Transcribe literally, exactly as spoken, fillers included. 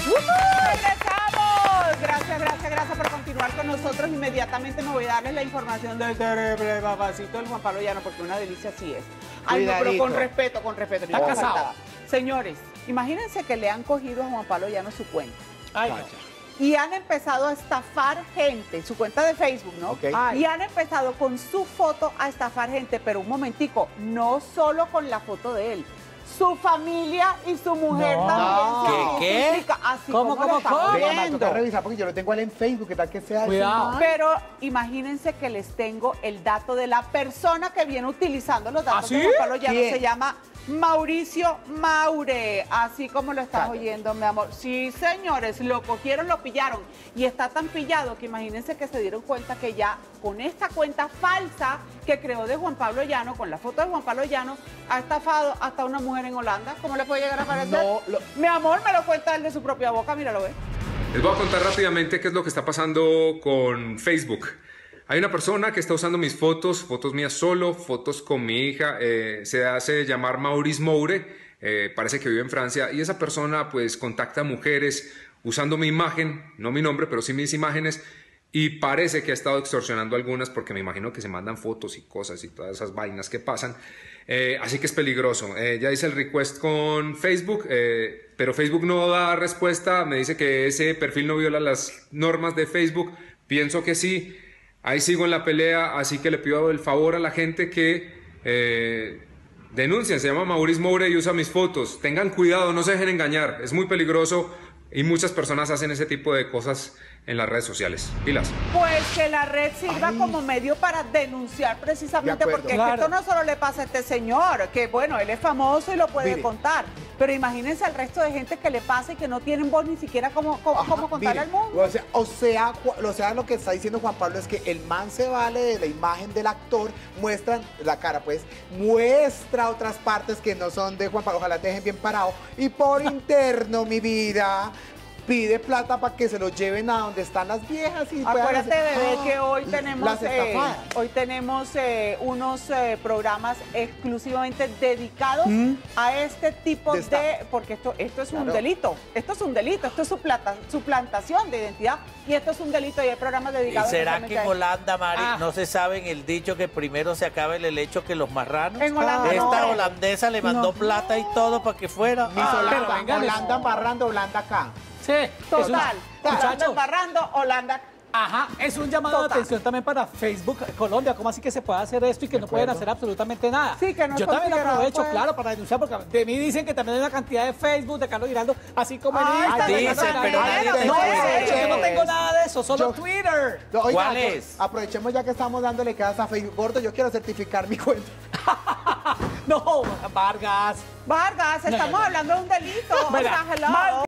¡Regresamos! Gracias, gracias, gracias por continuar con nosotros. Inmediatamente me voy a darles la información del terrible papacito del Juan Pablo Llano, porque una delicia sí es. Ay, no, pero con respeto, con respeto. Está casado. Señores, imagínense que le han cogido a Juan Pablo Llano su cuenta. Ay, no. Y han empezado a estafar gente, su cuenta de Facebook, ¿no? Okay. Y han empezado con su foto a estafar gente, pero un momentico, no solo con la foto de él. Su familia y su mujer no. también. ¿Qué? ¿Qué? Así ¿Cómo, como cómo, lo estamos cómo? Venga, me viendo. toca revisar porque yo lo tengo a él en Facebook, ¿qué tal que sea? Cuidado. eso? Pero imagínense que les tengo el dato de la persona que viene utilizando los datos ¿Ah, sí? de Juan Pablo Llano. ¿Quién? Se llama Mauricio Maure, así como lo estás Cállate. oyendo, mi amor. Sí, señores, lo cogieron, lo pillaron. Y está tan pillado que imagínense que se dieron cuenta que ya con esta cuenta falsa que creó de Juan Pablo Llano, con la foto de Juan Pablo Llano, ha estafado hasta una mujer en Holanda. ¿Cómo le puede llegar a parecer? No, lo- Mi amor, me lo cuenta él de su propia boca, míralo, ¿ves? Les voy a contar rápidamente qué es lo que está pasando con Facebook. Hay una persona que está usando mis fotos, fotos mías solo, fotos con mi hija, eh, se hace llamar Maurice Moure, eh, parece que vive en Francia, y esa persona pues contacta a mujeres usando mi imagen, no mi nombre, pero sí mis imágenes, y parece que ha estado extorsionando a algunas porque me imagino que se mandan fotos y cosas y todas esas vainas que pasan. Eh, así que es peligroso. Eh, ya hice el request con Facebook, eh, pero Facebook no da respuesta. Me dice que ese perfil no viola las normas de Facebook. Pienso que sí. Ahí sigo en la pelea, así que le pido el favor a la gente que eh, denuncien. Se llama Maurice Moure y usa mis fotos. Tengan cuidado, no se dejen engañar. Es muy peligroso y muchas personas hacen ese tipo de cosas en las redes sociales. Pilas. Pues que la red sirva Ay. como medio para denunciar precisamente, De acuerdo. porque es que Claro. esto no solo le pasa a este señor, que bueno, él es famoso y lo puede Mire. contar, pero imagínense al resto de gente que le pasa y que no tienen voz ni siquiera cómo, cómo, Ajá, cómo contarle mire, al mundo. O sea, o, sea, Ju- o sea, lo que está diciendo Juan Pablo es que el man se vale de la imagen del actor, muestra la cara, pues, muestra otras partes que no son de Juan Pablo, ojalá te dejen bien parado, y por interno, mi vida, pide plata para que se lo lleven a donde están las viejas y puedan Acuérdate, hacer- bebé, ¡Ah! que hoy Las tenemos, eh, estafadas. hoy tenemos eh, unos eh, programas exclusivamente dedicados ¿Mm? a este tipo De de, estafa. porque esto, esto es un Claro. delito, esto es un delito, esto es suplanta- suplantación de identidad y esto es un delito y hay programas ¿Y dedicados. será especialmente que a en esto. Holanda, Mari, Ah. no se sabe el dicho que primero se acaba el helecho que los marranos? En Holanda Esta no. holandesa le mandó No. plata y todo para que fuera. Miss Ah, Holanda, pero venga, Holanda no. barrando, Holanda acá. Sí, Total, Holanda muchachos. embarrando, Holanda. Ajá, es un llamado Total. de atención también para Facebook Colombia. ¿Cómo así que se puede hacer esto y que no pueden hacer absolutamente nada? Sí, que no es Yo también considerado, aprovecho, pues. claro, para denunciar, porque de mí dicen que también hay una cantidad de Facebook de Carlos Giraldo, así como en Ay, Instagram. dicen, Carlos pero Giraldo. nadie No, te de cree. hecho, yo no tengo nada de eso, solo Yo- Twitter. No, oiga, ¿Cuál yo- es? Aprovechemos ya que estamos dándole casa a Facebook. Gordo, yo quiero certificar mi cuenta. No, Vargas. Vargas, estamos no, no. hablando de un delito. O Mira, sea, hello. mal